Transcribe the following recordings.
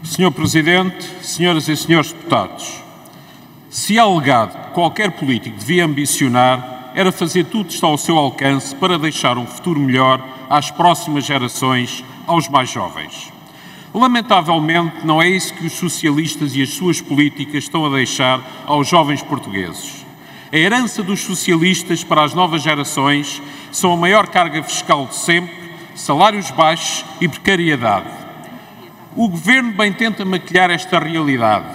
Senhor Presidente, senhoras e senhores deputados, se há legado que qualquer político devia ambicionar, era fazer tudo que está ao seu alcance para deixar um futuro melhor às próximas gerações, aos mais jovens. Lamentavelmente, não é isso que os socialistas e as suas políticas estão a deixar aos jovens portugueses. A herança dos socialistas para as novas gerações são a maior carga fiscal de sempre, salários baixos e precariedade. O Governo bem tenta maquilhar esta realidade,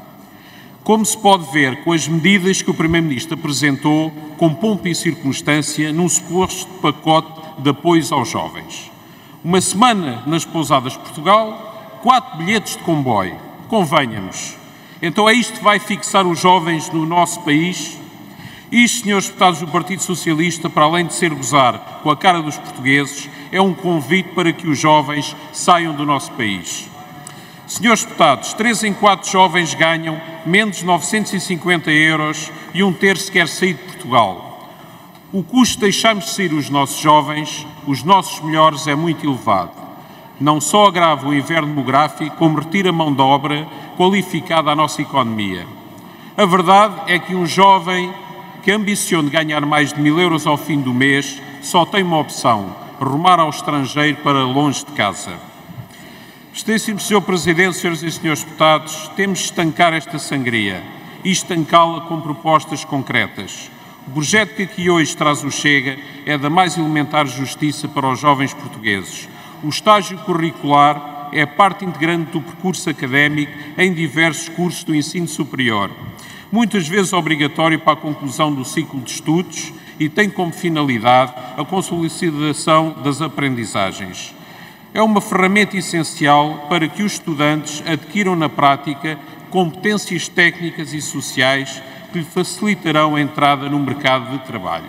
como se pode ver com as medidas que o Primeiro-Ministro apresentou com pompa e circunstância num suposto pacote de apoios aos jovens. Uma semana nas pousadas de Portugal, 4 bilhetes de comboio. Convenha-nos. Então é isto que vai fixar os jovens no nosso país? Isto, senhores deputados do Partido Socialista, para além de ser gozar com a cara dos portugueses, é um convite para que os jovens saiam do nosso país. Senhores deputados, 3 em 4 jovens ganham menos de 950 euros e um terço quer sair de Portugal. O custo de deixarmos de sair os nossos jovens, os nossos melhores, é muito elevado. Não só agrava o inverno demográfico, como retira mão de obra qualificada à nossa economia. A verdade é que um jovem que ambicione ganhar mais de 1000 euros ao fim do mês só tem uma opção: rumar ao estrangeiro para longe de casa. Excelentíssimo Sr. Presidente, senhoras e senhores deputados, temos de estancar esta sangria e estancá-la com propostas concretas. O projeto que aqui hoje traz o Chega é da mais elementar justiça para os jovens portugueses. O estágio curricular é parte integrante do percurso académico em diversos cursos do ensino superior, muitas vezes obrigatório para a conclusão do ciclo de estudos e tem como finalidade a consolidação das aprendizagens. É uma ferramenta essencial para que os estudantes adquiram na prática competências técnicas e sociais que lhe facilitarão a entrada no mercado de trabalho.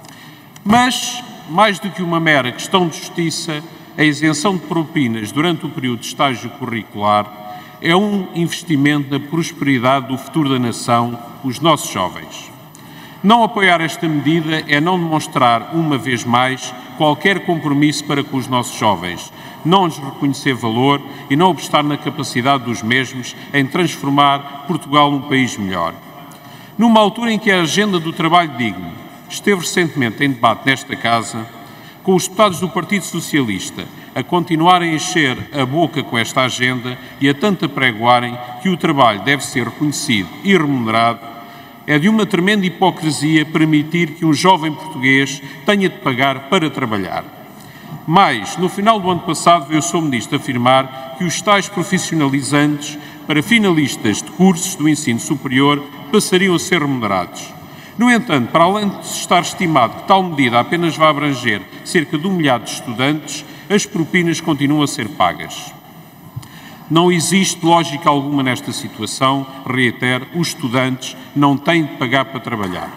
Mas, mais do que uma mera questão de justiça, a isenção de propinas durante o período de estágio curricular é um investimento na prosperidade do futuro da nação, os nossos jovens. Não apoiar esta medida é não demonstrar, uma vez mais, qualquer compromisso para com os nossos jovens, não lhes reconhecer valor e não apostar na capacidade dos mesmos em transformar Portugal num país melhor. Numa altura em que a agenda do trabalho digno esteve recentemente em debate nesta Casa, com os deputados do Partido Socialista a continuarem a encher a boca com esta agenda e a tanto apregoarem que o trabalho deve ser reconhecido e remunerado, é de uma tremenda hipocrisia permitir que um jovem português tenha de pagar para trabalhar. Mas, no final do ano passado, veio o Sr. Ministro afirmar que os estágios profissionalizantes para finalistas de cursos do ensino superior passariam a ser remunerados. No entanto, para além de estar estimado que tal medida apenas vai abranger cerca de 1 milhar de estudantes, as propinas continuam a ser pagas. Não existe lógica alguma nesta situação. Reitero, os estudantes não têm de pagar para trabalhar.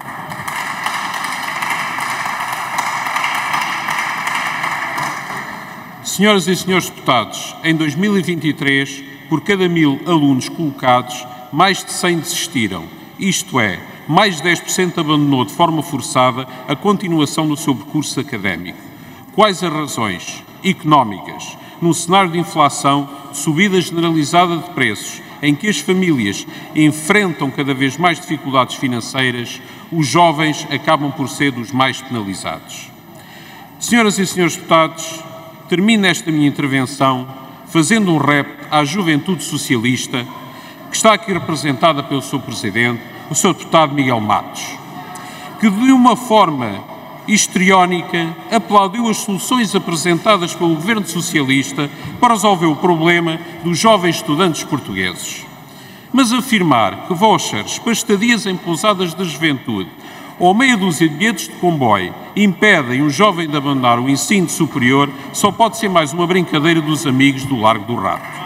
Senhoras e senhores deputados, em 2023, por cada 1000 alunos colocados, mais de 100 desistiram. Isto é, mais de 10% abandonou de forma forçada a continuação do seu percurso académico. Quais as razões? Económicas. Num cenário de inflação, de subida generalizada de preços, em que as famílias enfrentam cada vez mais dificuldades financeiras, os jovens acabam por ser dos mais penalizados. Senhoras e senhores deputados, termino esta minha intervenção fazendo um rap à juventude socialista, que está aqui representada pelo Sr. Presidente, o Sr. Deputado Miguel Matos, que de uma forma histriónica aplaudiu as soluções apresentadas pelo Governo Socialista para resolver o problema dos jovens estudantes portugueses. Mas afirmar que vouchers para estadias em pousadas da juventude ou meia dúzia de bilhetes de comboio impedem um jovem de abandonar o ensino superior só pode ser mais uma brincadeira dos amigos do Largo do Rato.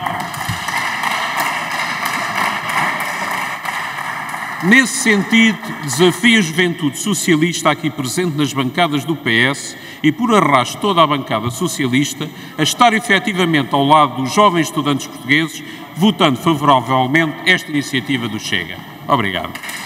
Nesse sentido, desafio a juventude socialista aqui presente nas bancadas do PS e por arrasto toda a bancada socialista a estar efetivamente ao lado dos jovens estudantes portugueses, votando favoravelmente esta iniciativa do Chega. Obrigado.